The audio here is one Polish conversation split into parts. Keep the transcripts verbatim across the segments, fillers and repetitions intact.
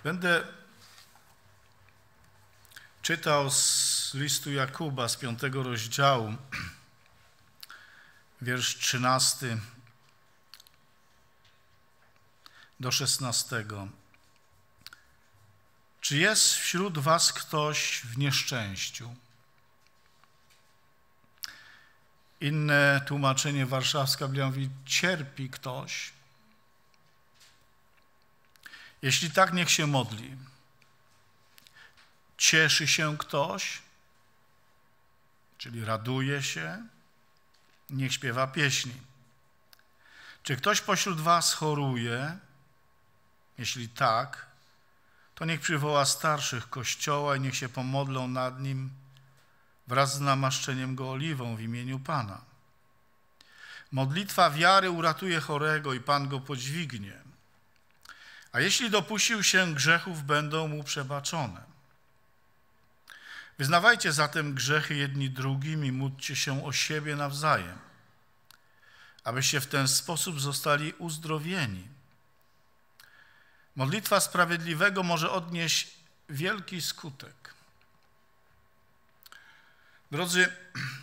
Będę czytał z listu Jakuba z piątego rozdziału, wiersz trzynasty do szesnastego. Czy jest wśród was ktoś w nieszczęściu? Inne tłumaczenie warszawska Biblia mówi, cierpi ktoś. Jeśli tak, niech się modli. Cieszy się ktoś, czyli raduje się, niech śpiewa pieśni. Czy ktoś pośród was choruje? Jeśli tak, to niech przywoła starszych Kościoła i niech się pomodlą nad nim wraz z namaszczeniem go oliwą w imieniu Pana. Modlitwa wiary uratuje chorego i Pan go podźwignie. A jeśli dopuścił się grzechów, będą mu przebaczone. Wyznawajcie zatem grzechy jedni drugim i módlcie się o siebie nawzajem, abyście w ten sposób zostali uzdrowieni. Modlitwa sprawiedliwego może odnieść wielki skutek. Drodzy,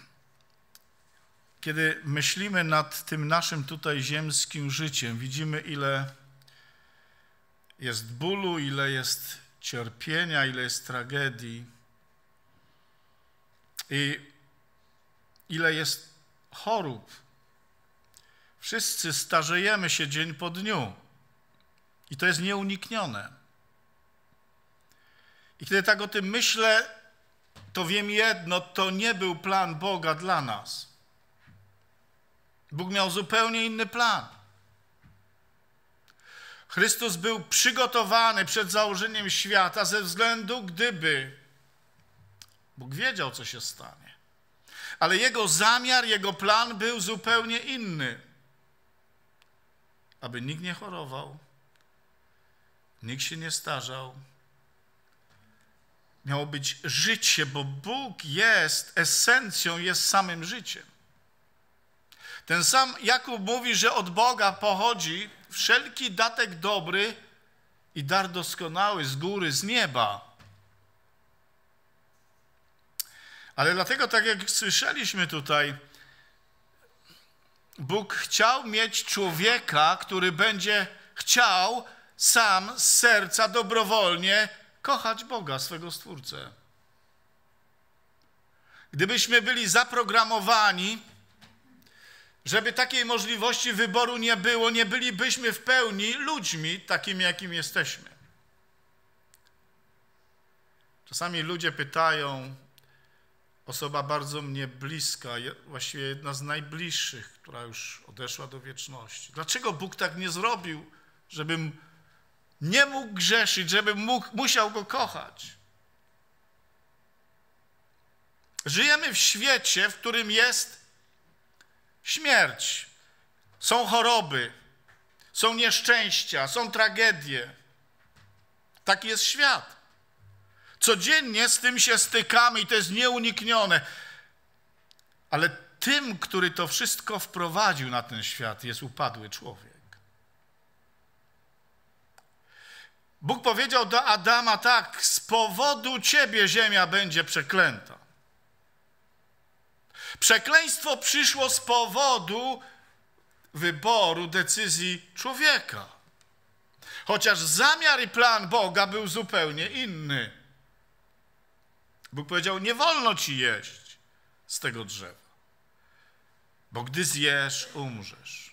kiedy myślimy nad tym naszym tutaj ziemskim życiem, widzimy, ile jest bólu, ile jest cierpienia, ile jest tragedii i ile jest chorób. Wszyscy starzejemy się dzień po dniu i to jest nieuniknione. I kiedy tak o tym myślę, to wiem jedno, to nie był plan Boga dla nas. Bóg miał zupełnie inny plan. Chrystus był przygotowany przed założeniem świata ze względu, gdyby Bóg wiedział, co się stanie. Ale Jego zamiar, Jego plan był zupełnie inny. Aby nikt nie chorował, nikt się nie starzał. Miało być życie, bo Bóg jest esencją, jest samym życiem. Ten sam Jakub mówi, że od Boga pochodzi wszelki datek dobry i dar doskonały z góry, z nieba. Ale dlatego, tak jak słyszeliśmy tutaj, Bóg chciał mieć człowieka, który będzie chciał sam z serca dobrowolnie kochać Boga, swego Stwórcę. Gdybyśmy byli zaprogramowani, żeby takiej możliwości wyboru nie było, nie bylibyśmy w pełni ludźmi takimi, jakim jesteśmy. Czasami ludzie pytają, osoba bardzo mnie bliska, właściwie jedna z najbliższych, która już odeszła do wieczności. Dlaczego Bóg tak nie zrobił, żebym nie mógł grzeszyć, żebym mógł, musiał Go kochać? Żyjemy w świecie, w którym jest śmierć, są choroby, są nieszczęścia, są tragedie. Taki jest świat. Codziennie z tym się stykamy i to jest nieuniknione. Ale tym, który to wszystko wprowadził na ten świat, jest upadły człowiek. Bóg powiedział do Adama tak, z powodu ciebie ziemia będzie przeklęta. Przekleństwo przyszło z powodu wyboru, decyzji człowieka. Chociaż zamiar i plan Boga był zupełnie inny. Bóg powiedział, nie wolno ci jeść z tego drzewa, bo gdy zjesz, umrzesz.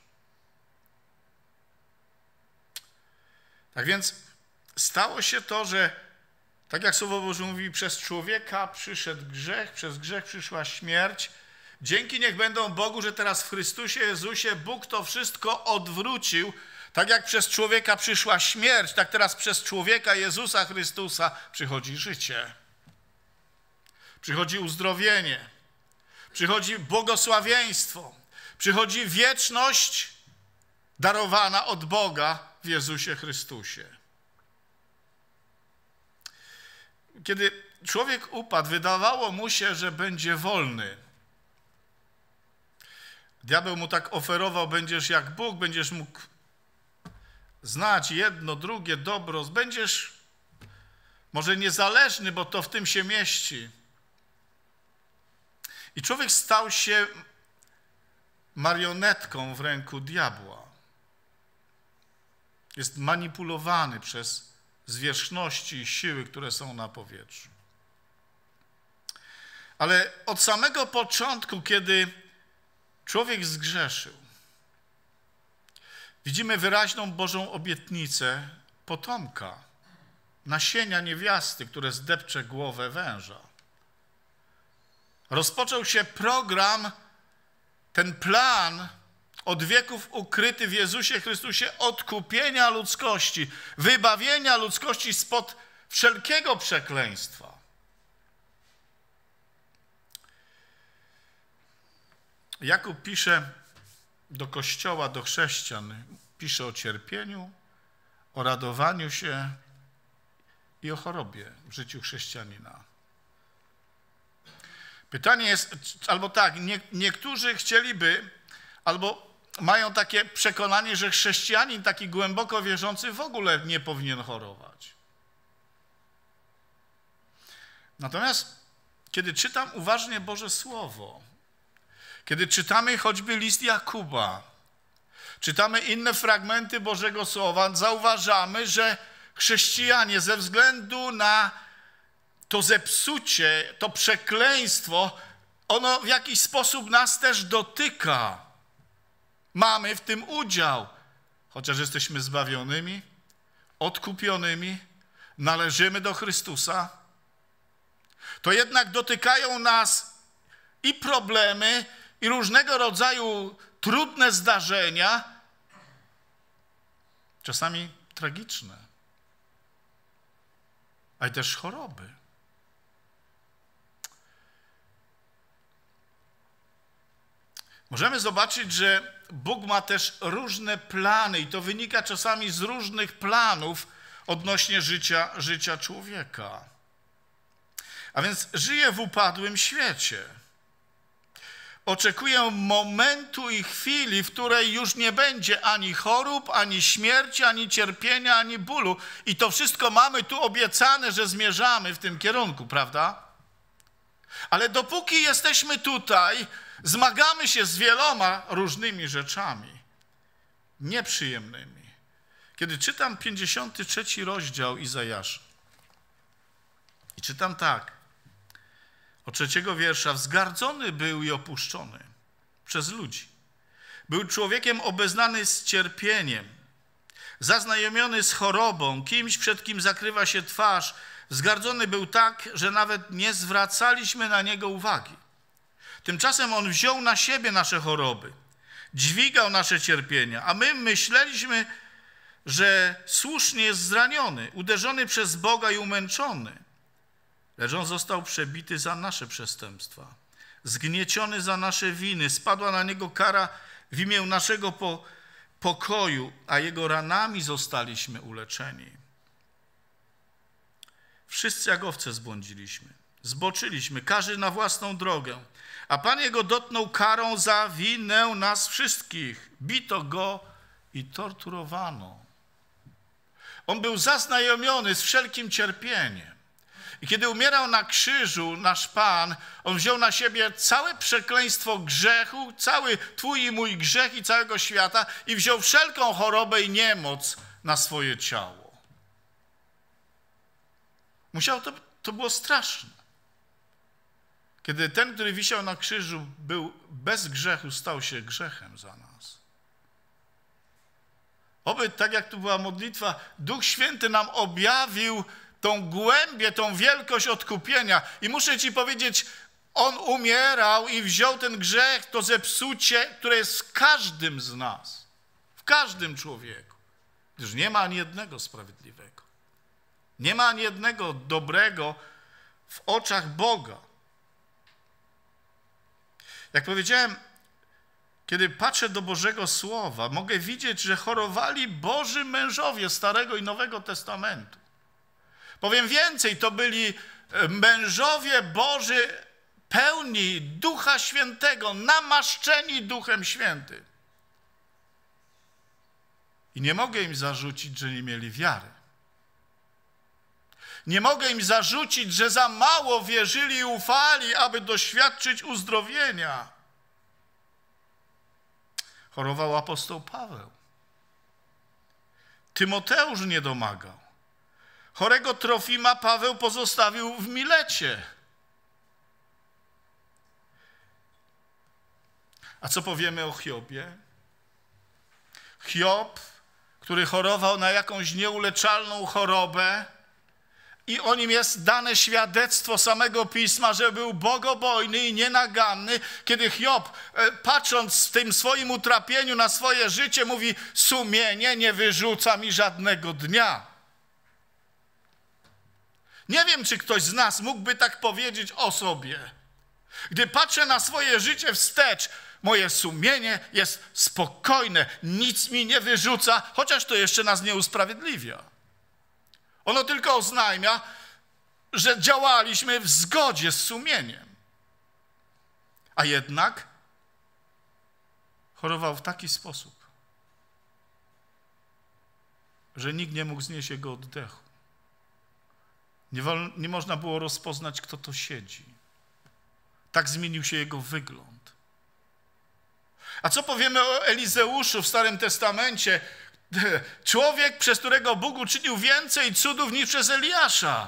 Tak więc stało się to, że tak jak Słowo Boże mówi, przez człowieka przyszedł grzech, przez grzech przyszła śmierć. Dzięki niech będą Bogu, że teraz w Chrystusie Jezusie Bóg to wszystko odwrócił. Tak jak przez człowieka przyszła śmierć, tak teraz przez człowieka Jezusa Chrystusa przychodzi życie. Przychodzi uzdrowienie. Przychodzi błogosławieństwo. Przychodzi wieczność darowana od Boga w Jezusie Chrystusie. Kiedy człowiek upadł, wydawało mu się, że będzie wolny. Diabeł mu tak oferował, będziesz jak Bóg, będziesz mógł znać jedno, drugie dobro, będziesz może niezależny, bo to w tym się mieści. I człowiek stał się marionetką w ręku diabła. Jest manipulowany przez zwierzchności i siły, które są na powietrzu. Ale od samego początku, kiedy człowiek zgrzeszył, widzimy wyraźną Bożą obietnicę potomka, nasienia niewiasty, które zdepcze głowę węża. Rozpoczął się program, ten plan od wieków ukryty w Jezusie Chrystusie odkupienia ludzkości, wybawienia ludzkości spod wszelkiego przekleństwa. Jakub pisze do Kościoła, do chrześcijan, pisze o cierpieniu, o radowaniu się i o chorobie w życiu chrześcijanina. Pytanie jest, albo tak, nie, niektórzy chcieliby, albo mają takie przekonanie, że chrześcijanin taki głęboko wierzący w ogóle nie powinien chorować. Natomiast kiedy czytam uważnie Boże Słowo, kiedy czytamy choćby list Jakuba, czytamy inne fragmenty Bożego Słowa, zauważamy, że chrześcijanie ze względu na to zepsucie, to przekleństwo, ono w jakiś sposób nas też dotyka. Mamy w tym udział, chociaż jesteśmy zbawionymi, odkupionymi, należymy do Chrystusa, to jednak dotykają nas i problemy, i różnego rodzaju trudne zdarzenia, czasami tragiczne, ale też choroby. Możemy zobaczyć, że Bóg ma też różne plany i to wynika czasami z różnych planów odnośnie życia, życia człowieka. A więc żyje w upadłym świecie. Oczekuję momentu i chwili, w której już nie będzie ani chorób, ani śmierci, ani cierpienia, ani bólu. I to wszystko mamy tu obiecane, że zmierzamy w tym kierunku, prawda? Ale dopóki jesteśmy tutaj, zmagamy się z wieloma różnymi rzeczami nieprzyjemnymi. Kiedy czytam pięćdziesiąty trzeci rozdział Izajasza i czytam tak, od trzeciego wiersza, wzgardzony był i opuszczony przez ludzi. Był człowiekiem obeznany z cierpieniem, zaznajomiony z chorobą, kimś, przed kim zakrywa się twarz. Wzgardzony był tak, że nawet nie zwracaliśmy na niego uwagi. Tymczasem on wziął na siebie nasze choroby, dźwigał nasze cierpienia, a my myśleliśmy, że słusznie jest zraniony, uderzony przez Boga i umęczony. Lecz on został przebity za nasze przestępstwa, zgnieciony za nasze winy. Spadła na niego kara w imię naszego po, pokoju, a jego ranami zostaliśmy uleczeni. Wszyscy jak owce zbłądziliśmy, zboczyliśmy, każdy na własną drogę, a Pan jego dotknął karą za winę nas wszystkich. Bito go i torturowano. On był zaznajomiony z wszelkim cierpieniem. I kiedy umierał na krzyżu nasz Pan, on wziął na siebie całe przekleństwo grzechu, cały twój i mój grzech i całego świata i wziął wszelką chorobę i niemoc na swoje ciało. Musiał to, to było straszne. Kiedy ten, który wisiał na krzyżu, był bez grzechu, stał się grzechem za nas. Oby, tak jak tu była modlitwa, Duch Święty nam objawił tą głębię, tą wielkość odkupienia. I muszę ci powiedzieć, on umierał i wziął ten grzech, to zepsucie, które jest w każdym z nas, w każdym człowieku. Gdyż nie ma ani jednego sprawiedliwego. Nie ma ani jednego dobrego w oczach Boga. Jak powiedziałem, kiedy patrzę do Bożego Słowa, mogę widzieć, że chorowali Boży mężowie Starego i Nowego Testamentu. Powiem więcej, to byli mężowie Boży pełni Ducha Świętego, namaszczeni Duchem Świętym. I nie mogę im zarzucić, że nie mieli wiary. Nie mogę im zarzucić, że za mało wierzyli i ufali, aby doświadczyć uzdrowienia. Chorował apostoł Paweł. Tymoteusz nie domagał. Chorego Trofima Paweł pozostawił w Milecie. A co powiemy o Hiobie? Hiob, który chorował na jakąś nieuleczalną chorobę i o nim jest dane świadectwo samego Pisma, że był bogobojny i nienaganny. Kiedy Hiob, patrząc w tym swoim utrapieniu na swoje życie, mówi: sumienie nie wyrzuca mi żadnego dnia. Nie wiem, czy ktoś z nas mógłby tak powiedzieć o sobie. Gdy patrzę na swoje życie wstecz, moje sumienie jest spokojne, nic mi nie wyrzuca, chociaż to jeszcze nas nie usprawiedliwia. Ono tylko oznajmia, że działaliśmy w zgodzie z sumieniem. A jednak chorował w taki sposób, że nikt nie mógł znieść jego oddechu. Nie, wol, nie można było rozpoznać, kto to siedzi. Tak zmienił się jego wygląd. A co powiemy o Elizeuszu w Starym Testamencie? Człowiek, przez którego Bóg uczynił więcej cudów niż przez Eliasza.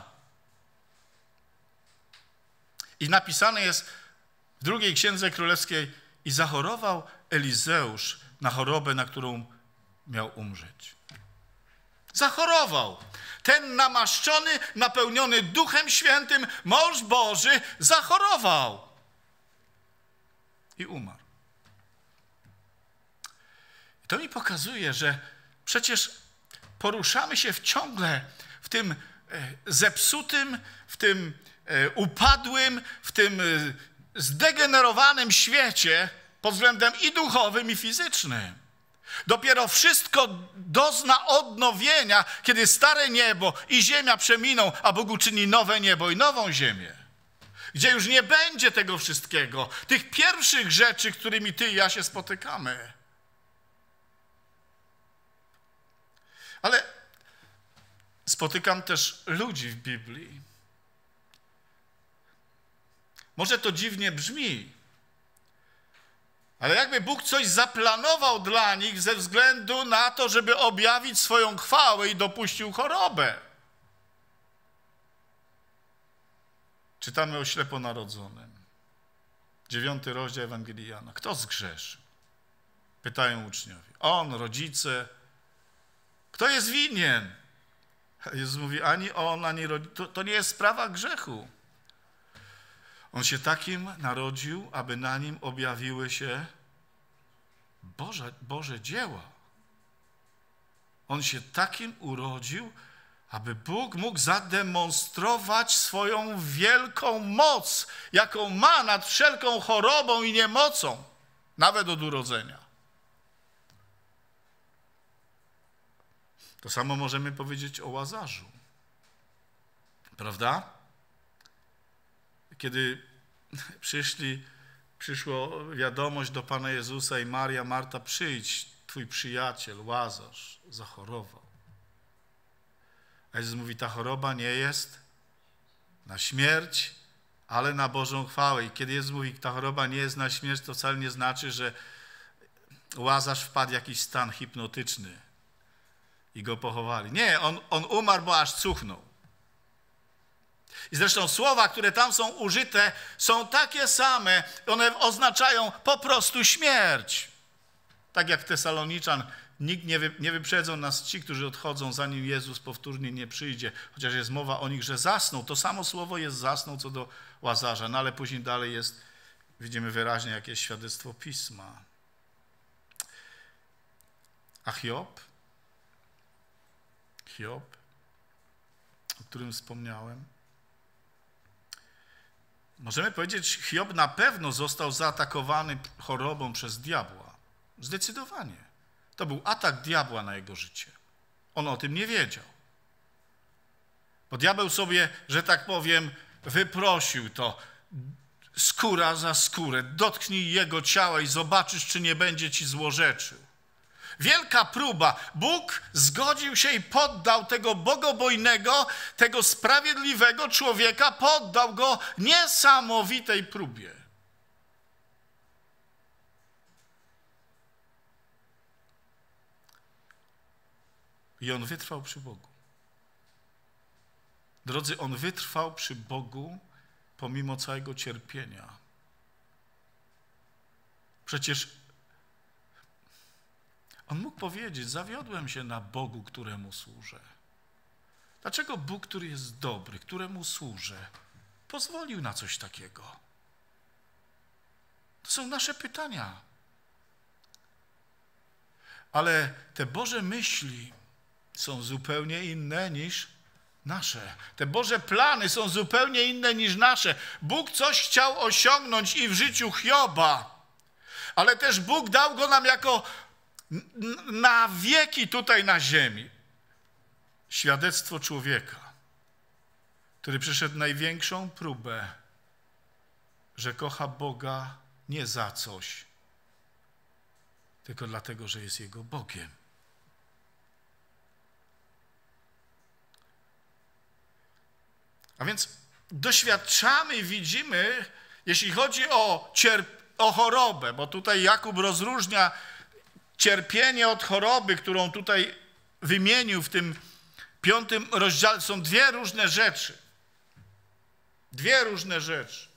I napisane jest w drugiej Księdze Królewskiej: i zachorował Elizeusz na chorobę, na którą miał umrzeć. Zachorował. Ten namaszczony, napełniony Duchem Świętym mąż Boży zachorował i umarł. I to mi pokazuje, że przecież poruszamy się ciągle w tym zepsutym, w tym upadłym, w tym zdegenerowanym świecie pod względem i duchowym, i fizycznym. Dopiero wszystko dozna odnowienia, kiedy stare niebo i ziemia przeminą, a Bóg uczyni nowe niebo i nową ziemię. Gdzie już nie będzie tego wszystkiego, tych pierwszych rzeczy, którymi ty i ja się spotykamy. Ale spotykam też ludzi w Biblii. Może to dziwnie brzmi, ale jakby Bóg coś zaplanował dla nich ze względu na to, żeby objawić swoją chwałę i dopuścił chorobę. Czytamy o śleponarodzonym. Dziewiąty rozdział Ewangelii Jana. Kto zgrzeszył? Pytają uczniowie. On, rodzice. Kto jest winien? Jezus mówi: ani on, ani rodzice. To, to nie jest sprawa grzechu. On się takim narodził, aby na nim objawiły się Boże, Boże dzieła. On się takim urodził, aby Bóg mógł zademonstrować swoją wielką moc, jaką ma nad wszelką chorobą i niemocą, nawet od urodzenia. To samo możemy powiedzieć o Łazarzu. Prawda? Kiedy przyszli, przyszła wiadomość do Pana Jezusa i Maria: Marta, przyjdź, twój przyjaciel Łazarz zachorował. A Jezus mówi: ta choroba nie jest na śmierć, ale na Bożą chwałę. I kiedy Jezus mówi: ta choroba nie jest na śmierć, to wcale nie znaczy, że Łazarz wpadł w jakiś stan hipnotyczny i go pochowali. Nie, on, on umarł, bo aż cuchnął. I zresztą słowa, które tam są użyte, są takie same. One oznaczają po prostu śmierć. Tak jak Tesaloniczan, nikt nie, wy, nie wyprzedzą nas ci, którzy odchodzą, zanim Jezus powtórnie nie przyjdzie. Chociaż jest mowa o nich, że zasną. To samo słowo jest zasnął co do Łazarza. No ale później dalej jest, widzimy wyraźnie, jakieś świadectwo Pisma. A Hiob? Hiob, o którym wspomniałem. Możemy powiedzieć, Hiob na pewno został zaatakowany chorobą przez diabła. Zdecydowanie. To był atak diabła na jego życie. On o tym nie wiedział. Bo diabeł sobie, że tak powiem, wyprosił to skóra za skórę. Dotknij jego ciała i zobaczysz, czy nie będzie ci złorzeczył. Wielka próba. Bóg zgodził się i poddał tego bogobojnego, tego sprawiedliwego człowieka, poddał go niesamowitej próbie. I on wytrwał przy Bogu. Drodzy, on wytrwał przy Bogu pomimo całego cierpienia. Przecież on mógł powiedzieć, zawiodłem się na Bogu, któremu służę. Dlaczego Bóg, który jest dobry, któremu służę, pozwolił na coś takiego? To są nasze pytania. Ale te Boże myśli są zupełnie inne niż nasze. Te Boże plany są zupełnie inne niż nasze. Bóg coś chciał osiągnąć i w życiu Hioba, ale też Bóg dał go nam jako na wieki tutaj na ziemi. Świadectwo człowieka, który przeszedł największą próbę, że kocha Boga nie za coś, tylko dlatego, że jest Jego Bogiem. A więc doświadczamy i widzimy, jeśli chodzi o, cierp- o chorobę, bo tutaj Jakub rozróżnia cierpienie od choroby, którą tutaj wymienił w tym piątym rozdziale. Są dwie różne rzeczy. Dwie różne rzeczy.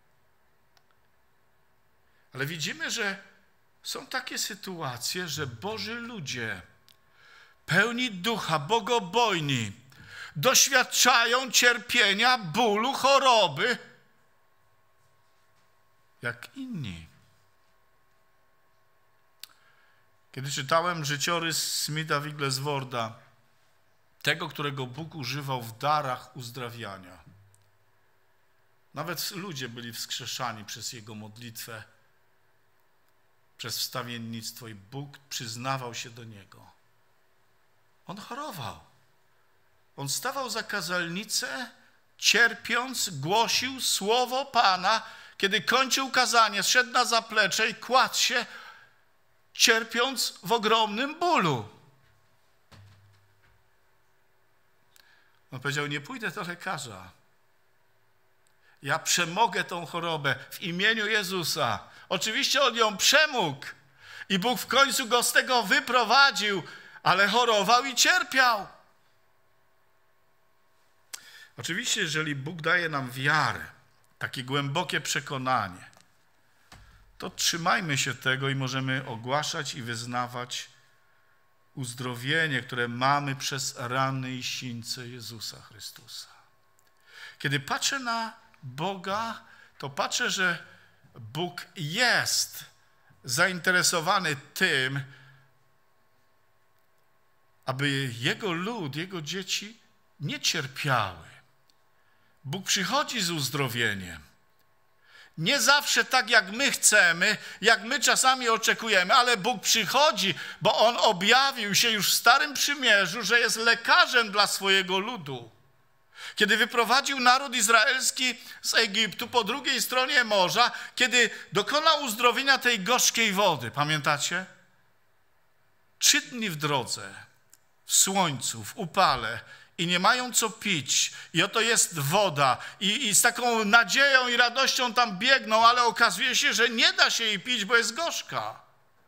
Ale widzimy, że są takie sytuacje, że Boży ludzie, pełni ducha, bogobojni, doświadczają cierpienia, bólu, choroby, jak inni. Kiedy czytałem życiorys Smitha Wigglesworda, tego, którego Bóg używał w darach uzdrawiania, nawet ludzie byli wskrzeszani przez jego modlitwę, przez wstawiennictwo i Bóg przyznawał się do niego. On chorował. On stawał za kazalnicę, cierpiąc, głosił słowo Pana. Kiedy kończył kazanie, zszedł na zaplecze i kładł się, cierpiąc w ogromnym bólu. On powiedział, nie pójdę do lekarza. Ja przemogę tą chorobę w imieniu Jezusa. Oczywiście on ją przemógł i Bóg w końcu go z tego wyprowadził, ale chorował i cierpiał. Oczywiście, jeżeli Bóg daje nam wiarę, takie głębokie przekonanie, to trzymajmy się tego i możemy ogłaszać i wyznawać uzdrowienie, które mamy przez rany i sińce Jezusa Chrystusa. Kiedy patrzę na Boga, to patrzę, że Bóg jest zainteresowany tym, aby Jego lud, Jego dzieci nie cierpiały. Bóg przychodzi z uzdrowieniem. Nie zawsze tak, jak my chcemy, jak my czasami oczekujemy, ale Bóg przychodzi, bo On objawił się już w Starym Przymierzu, że jest lekarzem dla swojego ludu. Kiedy wyprowadził naród izraelski z Egiptu po drugiej stronie morza, kiedy dokonał uzdrowienia tej gorzkiej wody, pamiętacie? Trzy dni w drodze, w słońcu, w upale i nie mają co pić i oto jest woda i, i z taką nadzieją i radością tam biegną, ale okazuje się, że nie da się jej pić, bo jest gorzka.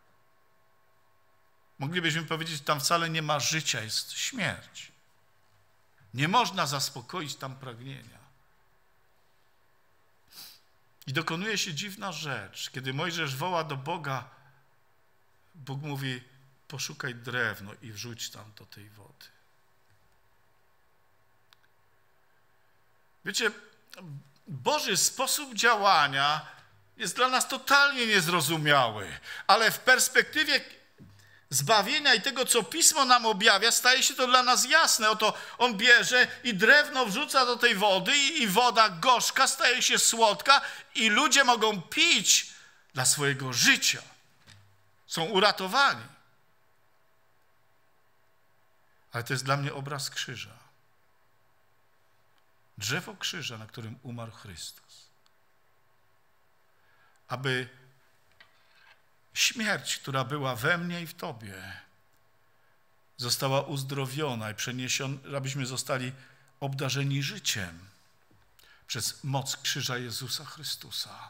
Moglibyśmy powiedzieć, tam wcale nie ma życia, jest śmierć. Nie można zaspokoić tam pragnienia. I dokonuje się dziwna rzecz. Kiedy Mojżesz woła do Boga, Bóg mówi, poszukaj drewno i wrzuć tam do tej wody. Wiecie, Boży sposób działania jest dla nas totalnie niezrozumiały, ale w perspektywie zbawienia i tego, co Pismo nam objawia, staje się to dla nas jasne. Oto on bierze i drewno wrzuca do tej wody i, i woda gorzka staje się słodka i ludzie mogą pić dla swojego życia. Są uratowani. Ale to jest dla mnie obraz krzyża. Drzewo krzyża, na którym umarł Chrystus. Aby Śmierć, która była we mnie i w tobie, została uzdrowiona i przeniesiona, abyśmy zostali obdarzeni życiem przez moc krzyża Jezusa Chrystusa.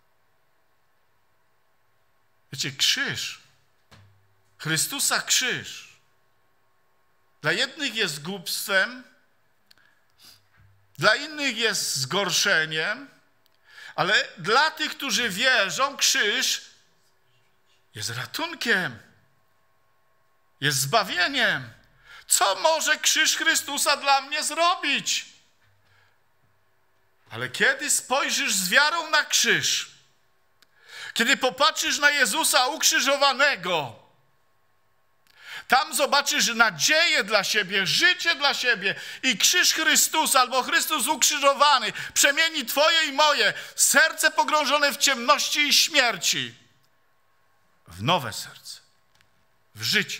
Wiecie, krzyż, Chrystusa krzyż, dla jednych jest głupstwem, dla innych jest zgorszeniem, ale dla tych, którzy wierzą, krzyż jest ratunkiem, jest zbawieniem. Co może krzyż Chrystusa dla mnie zrobić? Ale kiedy spojrzysz z wiarą na krzyż, kiedy popatrzysz na Jezusa ukrzyżowanego, tam zobaczysz nadzieję dla siebie, życie dla siebie i krzyż Chrystusa albo Chrystus ukrzyżowany przemieni twoje i moje serce pogrążone w ciemności i śmierci w nowe serce, w życie.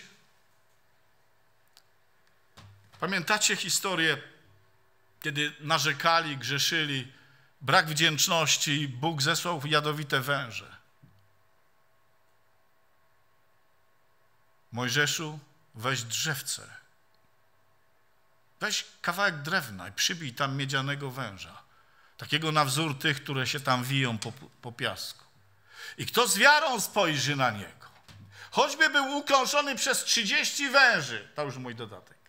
Pamiętacie historię, kiedy narzekali, grzeszyli, brak wdzięczności i Bóg zesłał jadowite węże. Mojżeszu, weź drzewce, weź kawałek drewna i przybij tam miedzianego węża, takiego na wzór tych, które się tam wiją po, po piasku. I kto z wiarą spojrzy na niego, choćby był ukąszony przez trzydzieści węży, to już mój dodatek.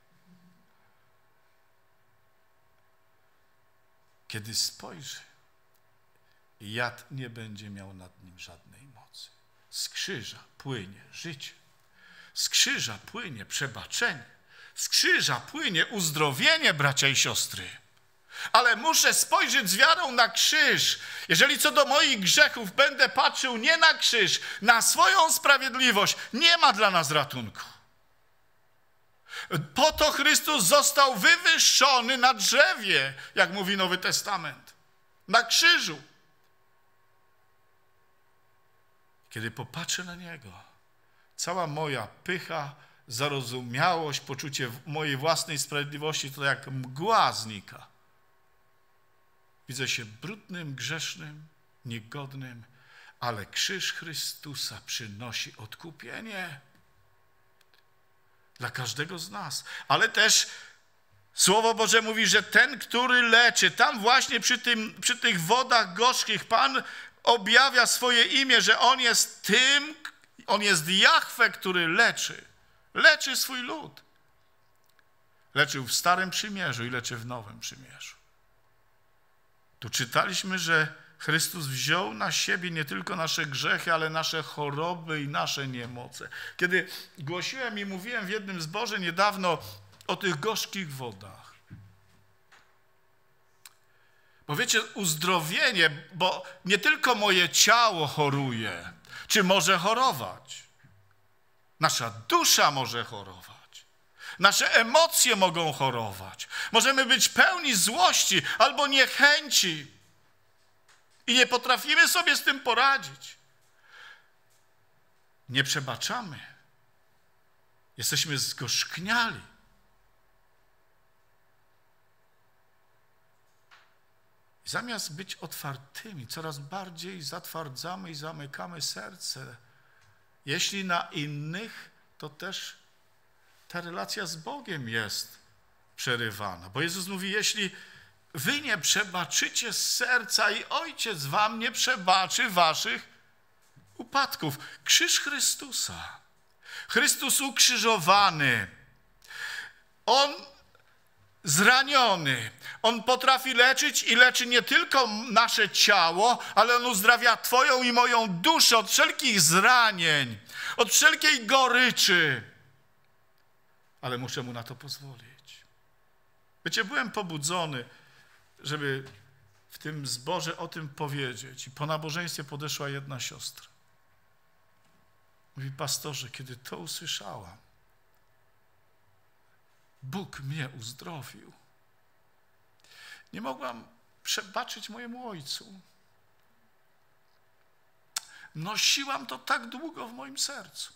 Kiedy spojrzy, jad nie będzie miał nad nim żadnej mocy. Z krzyża płynie życie. Z krzyża płynie przebaczenie. Z krzyża płynie uzdrowienie, bracia i siostry. Ale muszę spojrzeć z wiarą na krzyż. Jeżeli co do moich grzechów będę patrzył nie na krzyż, na swoją sprawiedliwość, nie ma dla nas ratunku. Po to Chrystus został wywyższony na drzewie, jak mówi Nowy Testament. Na krzyżu. Kiedy popatrzę na Niego, cała moja pycha, zarozumiałość, poczucie mojej własnej sprawiedliwości to jak mgła znika. Widzę się brudnym, grzesznym, niegodnym, ale krzyż Chrystusa przynosi odkupienie dla każdego z nas. Ale też Słowo Boże mówi, że ten, który leczy, tam właśnie przy, tym, przy tych wodach gorzkich Pan objawia swoje imię, że On jest tym, On jest Jahwe, który leczy. Leczy swój lud. Leczył w Starym Przymierzu i leczy w Nowym Przymierzu. Tu czytaliśmy, że Chrystus wziął na siebie nie tylko nasze grzechy, ale nasze choroby i nasze niemoce. Kiedy głosiłem i mówiłem w jednym zborze niedawno o tych gorzkich wodach. Bo wiecie, uzdrowienie, bo nie tylko moje ciało choruje, czy może chorować. Nasza dusza może chorować. Nasze emocje mogą chorować. Możemy być pełni złości albo niechęci i nie potrafimy sobie z tym poradzić. Nie przebaczamy. Jesteśmy zgorzkniali. I zamiast być otwartymi, coraz bardziej zatwardzamy i zamykamy serce. Jeśli na innych, to też ta relacja z Bogiem jest przerywana. Bo Jezus mówi, jeśli wy nie przebaczycie z serca i Ojciec wam nie przebaczy waszych upadków. Krzyż Chrystusa. Chrystus ukrzyżowany. On zraniony. On potrafi leczyć i leczy nie tylko nasze ciało, ale On uzdrawia twoją i moją duszę od wszelkich zranień, od wszelkiej goryczy. Ale muszę Mu na to pozwolić. Wiecie, byłem pobudzony, żeby w tym zborze o tym powiedzieć. I po nabożeństwie podeszła jedna siostra. Mówi, pastorze, kiedy to usłyszałam, Bóg mnie uzdrowił. Nie mogłam przebaczyć mojemu ojcu. Nosiłam to tak długo w moim sercu.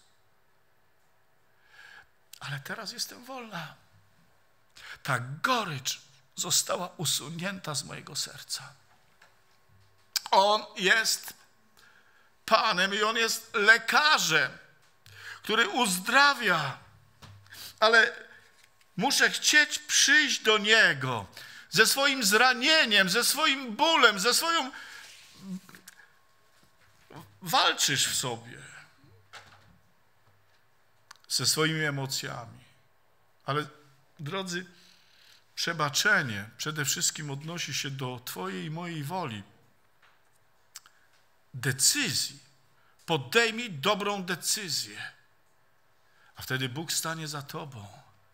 Ale teraz jestem wolna. Ta gorycz została usunięta z mojego serca. On jest Panem i On jest lekarzem, który uzdrawia. Ale muszę chcieć przyjść do Niego ze swoim zranieniem, ze swoim bólem, ze swoją... Walczysz w sobie ze swoimi emocjami. Ale drodzy, przebaczenie przede wszystkim odnosi się do Twojej i mojej woli. Decyzji. Podejmij dobrą decyzję. A wtedy Bóg stanie za Tobą.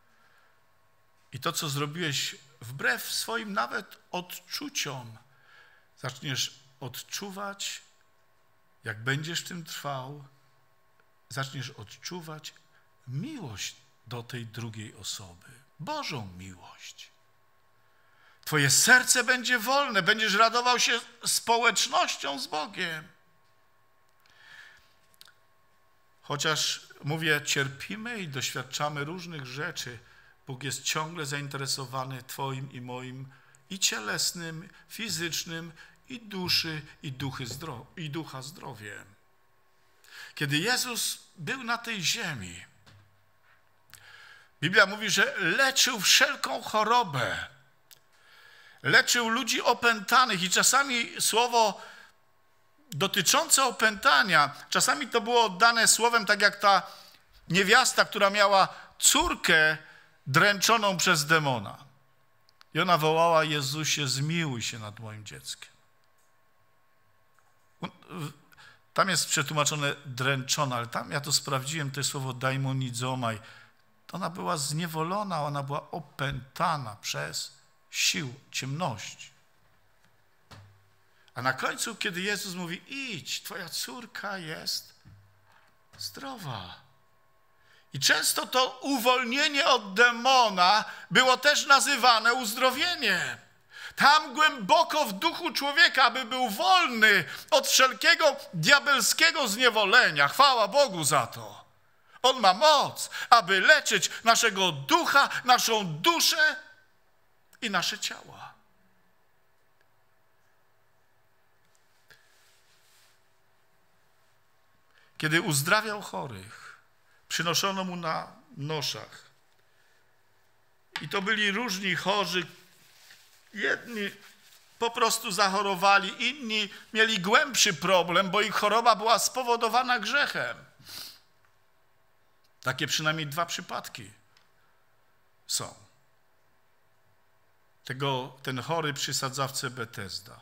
I to, co zrobiłeś wbrew swoim nawet odczuciom, zaczniesz odczuwać, jak będziesz w tym trwał, zaczniesz odczuwać miłość do tej drugiej osoby. Bożą miłość. Twoje serce będzie wolne, będziesz radował się społecznością z Bogiem. Chociaż, mówię, cierpimy i doświadczamy różnych rzeczy, Bóg jest ciągle zainteresowany Twoim i moim i cielesnym, fizycznym, i duszy, i, duchy zdro- i ducha zdrowiem. Kiedy Jezus był na tej ziemi, Biblia mówi, że leczył wszelką chorobę. Leczył ludzi opętanych i czasami słowo dotyczące opętania, czasami to było oddane słowem tak jak ta niewiasta, która miała córkę dręczoną przez demona. I ona wołała: Jezusie, zmiłuj się nad moim dzieckiem. Tam jest przetłumaczone dręczona, ale tam ja to sprawdziłem, to jest słowo daimonidzomai. Ona była zniewolona, ona była opętana przez sił ciemności. A na końcu, kiedy Jezus mówi: idź, twoja córka jest zdrowa. I często to uwolnienie od demona było też nazywane uzdrowieniem. Tam głęboko w duchu człowieka, aby był wolny od wszelkiego diabelskiego zniewolenia. Chwała Bogu za to. On ma moc, aby leczyć naszego ducha, naszą duszę i nasze ciała. Kiedy uzdrawiał chorych, przynoszono mu na noszach. I to byli różni chorzy. Jedni po prostu zachorowali, inni mieli głębszy problem, bo ich choroba była spowodowana grzechem. Takie przynajmniej dwa przypadki są. Tego, ten chory przy sadzawce Betesda.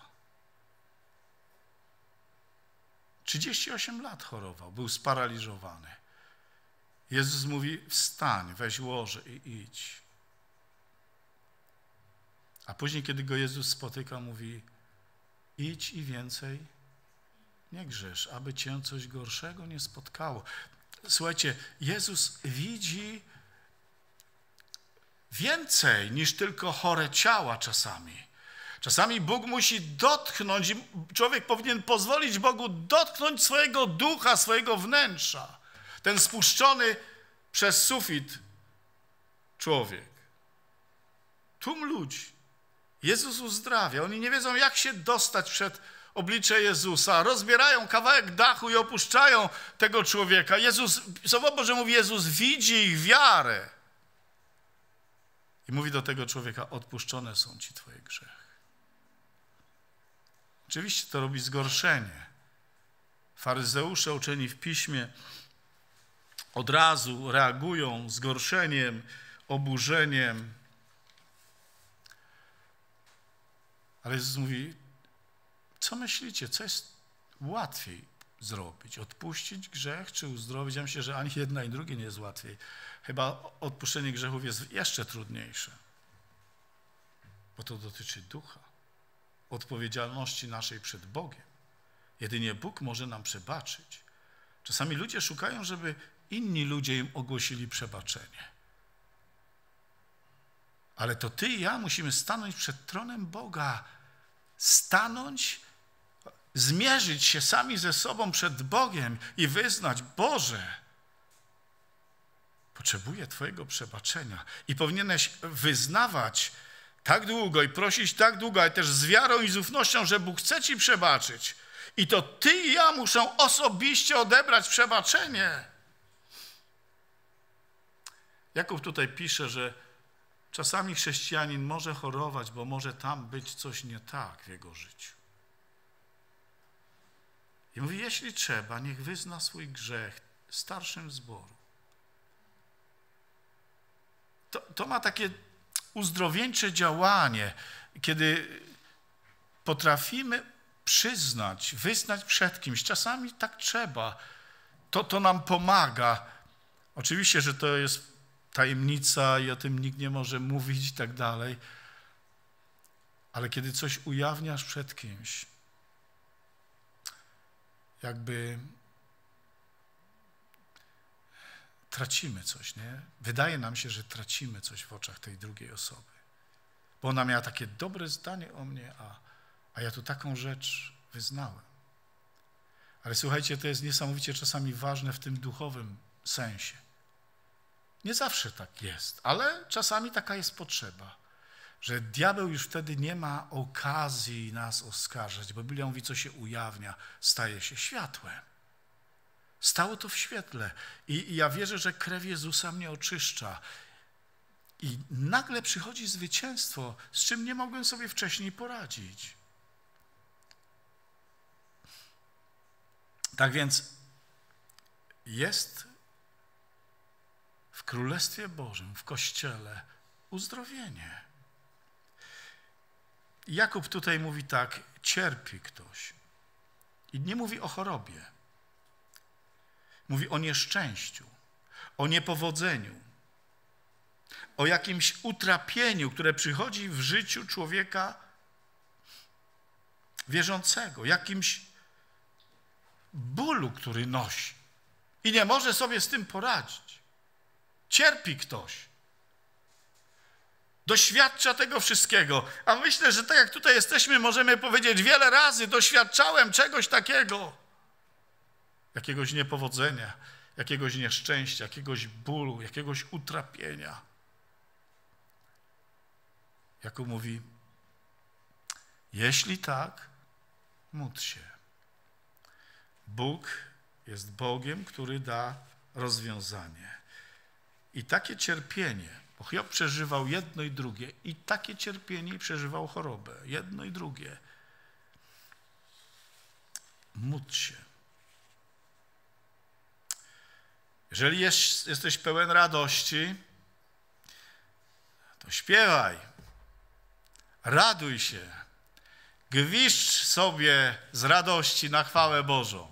trzydzieści osiem lat chorował, był sparaliżowany. Jezus mówi: wstań, weź łoże i idź. A później, kiedy go Jezus spotyka, mówi: idź i więcej nie grzesz, aby cię coś gorszego nie spotkało. Słuchajcie, Jezus widzi więcej niż tylko chore ciała czasami. Czasami Bóg musi dotknąć i człowiek powinien pozwolić Bogu dotknąć swojego ducha, swojego wnętrza. Ten spuszczony przez sufit człowiek. Tłum ludzi. Jezus uzdrawia. Oni nie wiedzą, jak się dostać przed oblicze Jezusa. Rozbierają kawałek dachu i opuszczają tego człowieka. Jezus, Słowo Boże mówi, Jezus widzi ich wiarę. I mówi do tego człowieka: odpuszczone są ci twoje grzechy. Oczywiście to robi zgorszenie. Faryzeusze uczeni w piśmie od razu reagują zgorszeniem, oburzeniem. Ale Jezus mówi: co myślicie, co jest łatwiej zrobić? Odpuścić grzech czy uzdrowić? Ja myślę, że ani jedna i drugie nie jest łatwiej. Chyba odpuszczenie grzechów jest jeszcze trudniejsze. Bo to dotyczy ducha. Odpowiedzialności naszej przed Bogiem. Jedynie Bóg może nam przebaczyć. Czasami ludzie szukają, żeby inni ludzie im ogłosili przebaczenie. Ale to ty i ja musimy stanąć przed tronem Boga. Stanąć, zmierzyć się sami ze sobą przed Bogiem i wyznać: Boże, potrzebuję Twojego przebaczenia. I powinieneś wyznawać tak długo i prosić tak długo, ale też z wiarą i z ufnością, że Bóg chce ci przebaczyć. I to ty i ja muszą osobiście odebrać przebaczenie. Jakub tutaj pisze, że czasami chrześcijanin może chorować, bo może tam być coś nie tak w jego życiu. I mówi, jeśli trzeba, niech wyzna swój grzech starszym zboru. To, to ma takie uzdrowieńcze działanie, kiedy potrafimy przyznać, wyznać przed kimś. Czasami tak trzeba. To, to nam pomaga. Oczywiście, że to jest tajemnica i o tym nikt nie może mówić i tak dalej. Ale kiedy coś ujawniasz przed kimś, jakby tracimy coś, nie? Wydaje nam się, że tracimy coś w oczach tej drugiej osoby. Bo ona miała takie dobre zdanie o mnie, a, a ja tu taką rzecz wyznałem. Ale słuchajcie, to jest niesamowicie czasami ważne w tym duchowym sensie. Nie zawsze tak jest, ale czasami taka jest potrzeba, że diabeł już wtedy nie ma okazji nas oskarżać, bo Biblia mówi, co się ujawnia, staje się światłem. Stało to w świetle i, i ja wierzę, że krew Jezusa mnie oczyszcza. I nagle przychodzi zwycięstwo, z czym nie mogłem sobie wcześniej poradzić. Tak więc jest w Królestwie Bożym, w Kościele uzdrowienie. Jakub tutaj mówi tak, cierpi ktoś. I nie mówi o chorobie. Mówi o nieszczęściu, o niepowodzeniu, o jakimś utrapieniu, które przychodzi w życiu człowieka wierzącego, jakimś bólu, który nosi i nie może sobie z tym poradzić. Cierpi ktoś. Doświadcza tego wszystkiego. A myślę, że tak jak tutaj jesteśmy, możemy powiedzieć wiele razy, doświadczałem czegoś takiego. Jakiegoś niepowodzenia, jakiegoś nieszczęścia, jakiegoś bólu, jakiegoś utrapienia. Jakub mówi, jeśli tak, módl się. Bóg jest Bogiem, który da rozwiązanie. I takie cierpienie, bo Hiob przeżywał jedno i drugie, i takie cierpienie i przeżywał chorobę, jedno i drugie. Módl się. Jeżeli jest, jesteś pełen radości, to śpiewaj, raduj się, gwizdź sobie z radości na chwałę Bożą.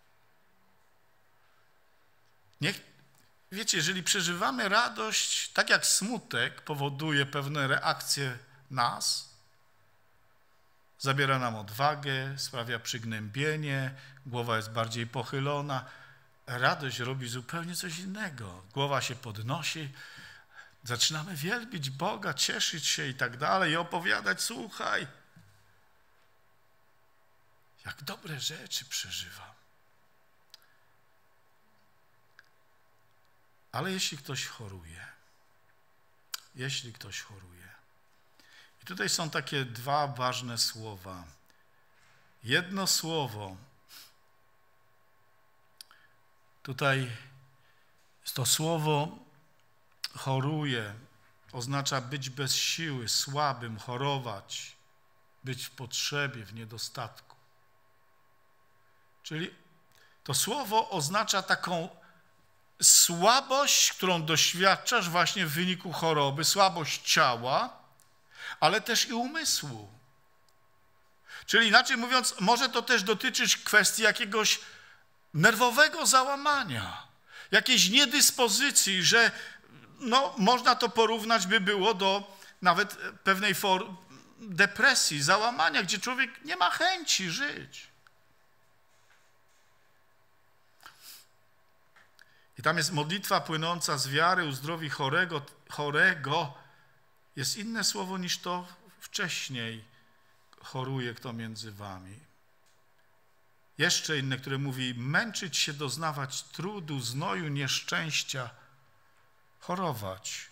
Niech, wiecie, jeżeli przeżywamy radość, tak jak smutek powoduje pewne reakcje nas, zabiera nam odwagę, sprawia przygnębienie, głowa jest bardziej pochylona. Radość robi zupełnie coś innego. Głowa się podnosi, zaczynamy wielbić Boga, cieszyć się i tak dalej i opowiadać, słuchaj, jak dobre rzeczy przeżywam. Ale jeśli ktoś choruje, jeśli ktoś choruje, i tutaj są takie dwa ważne słowa. Jedno słowo, tutaj to słowo choruje, oznacza być bez siły, słabym, chorować, być w potrzebie, w niedostatku. Czyli to słowo oznacza taką słabość, którą doświadczasz właśnie w wyniku choroby, słabość ciała, ale też i umysłu. Czyli inaczej mówiąc, może to też dotyczyć kwestii jakiegoś nerwowego załamania, jakiejś niedyspozycji, że no, można to porównać by było do nawet pewnej formy depresji, załamania, gdzie człowiek nie ma chęci żyć. I tam jest modlitwa płynąca z wiary, uzdrowi chorego, chorego. Jest inne słowo niż to wcześniej. Choruje kto między wami. Jeszcze inne, które mówi męczyć się, doznawać trudu, znoju, nieszczęścia, chorować.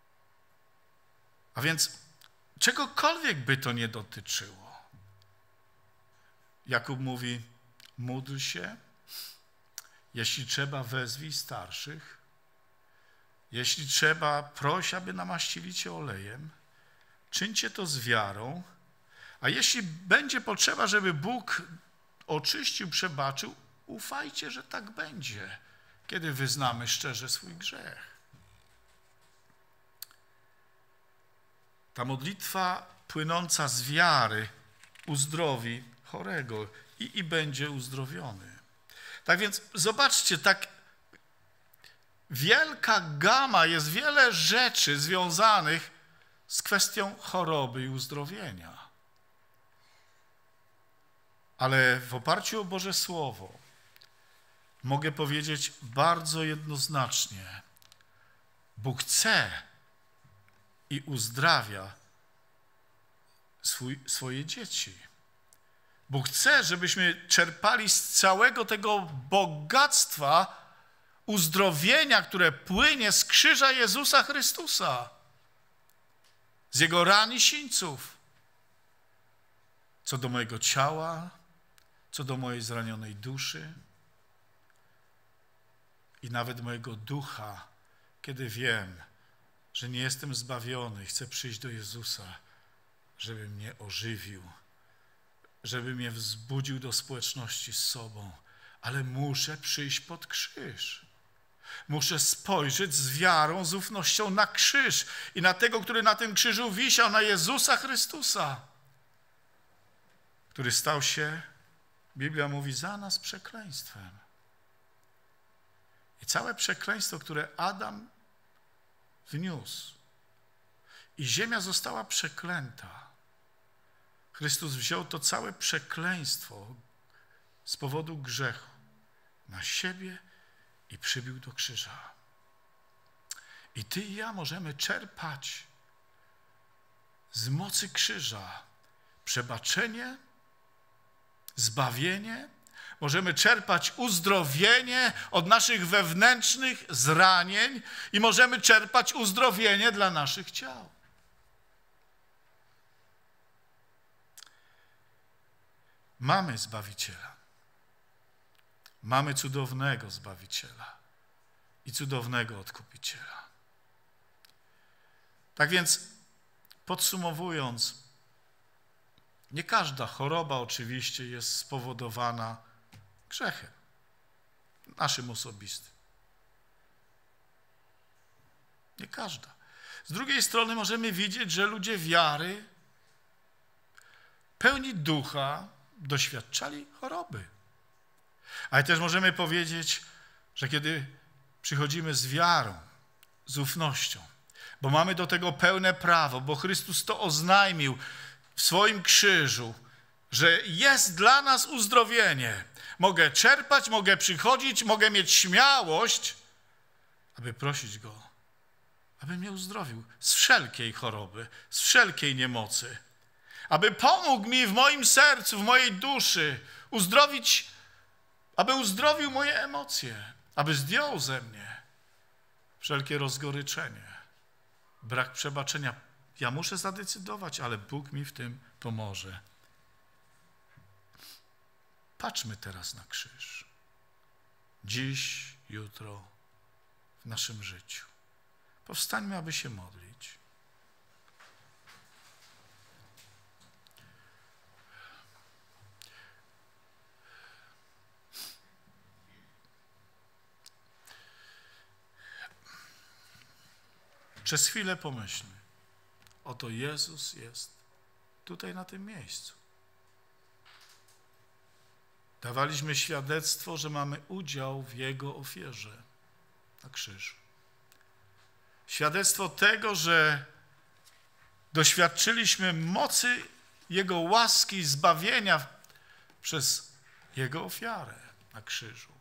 A więc czegokolwiek by to nie dotyczyło. Jakub mówi, módl się, jeśli trzeba wezwij starszych, jeśli trzeba proś, aby namaścili cię olejem, czyńcie to z wiarą, a jeśli będzie potrzeba, żeby Bóg oczyścił, przebaczył, ufajcie, że tak będzie, kiedy wyznamy szczerze swój grzech. Ta modlitwa płynąca z wiary uzdrowi chorego i, i będzie uzdrowiony. Tak więc zobaczcie, tak wielka gama, jest wiele rzeczy związanych z kwestią choroby i uzdrowienia. Ale w oparciu o Boże Słowo mogę powiedzieć bardzo jednoznacznie, Bóg chce i uzdrawia swój, swoje dzieci. Bóg chce, żebyśmy czerpali z całego tego bogactwa uzdrowienia, które płynie z krzyża Jezusa Chrystusa, z Jego ran i sińców. Co do mojego ciała, co do mojej zranionej duszy i nawet mojego ducha, kiedy wiem, że nie jestem zbawiony, chcę przyjść do Jezusa, żeby mnie ożywił, żeby mnie wzbudził do społeczności z sobą, ale muszę przyjść pod krzyż. Muszę spojrzeć z wiarą, z ufnością na krzyż i na tego, który na tym krzyżu wisiał, na Jezusa Chrystusa, który stał się, Biblia mówi, za nas przekleństwem. I całe przekleństwo, które Adam wniósł i ziemia została przeklęta, Chrystus wziął to całe przekleństwo z powodu grzechu na siebie i przybił do krzyża. I ty i ja możemy czerpać z mocy krzyża przebaczenie, zbawienie, możemy czerpać uzdrowienie od naszych wewnętrznych zranień i możemy czerpać uzdrowienie dla naszych ciał. Mamy Zbawiciela. Mamy cudownego Zbawiciela i cudownego Odkupiciela. Tak więc, podsumowując, nie każda choroba oczywiście jest spowodowana grzechem naszym osobistym. Nie każda. Z drugiej strony możemy widzieć, że ludzie wiary, pełni ducha, doświadczali choroby. Ale też możemy powiedzieć, że kiedy przychodzimy z wiarą, z ufnością, bo mamy do tego pełne prawo, bo Chrystus to oznajmił w swoim krzyżu, że jest dla nas uzdrowienie. Mogę czerpać, mogę przychodzić, mogę mieć śmiałość, aby prosić Go, aby mnie uzdrowił z wszelkiej choroby, z wszelkiej niemocy, aby pomógł mi w moim sercu, w mojej duszy uzdrowić, aby uzdrowił moje emocje, aby zdjął ze mnie wszelkie rozgoryczenie, brak przebaczenia. Ja muszę zadecydować, ale Bóg mi w tym pomoże. Patrzmy teraz na krzyż. Dziś, jutro, w naszym życiu. Powstańmy, aby się modlić. Przez chwilę pomyślmy. Oto Jezus jest tutaj na tym miejscu. Dawaliśmy świadectwo, że mamy udział w Jego ofierze na krzyżu. Świadectwo tego, że doświadczyliśmy mocy Jego łaski i zbawienia przez Jego ofiarę na krzyżu.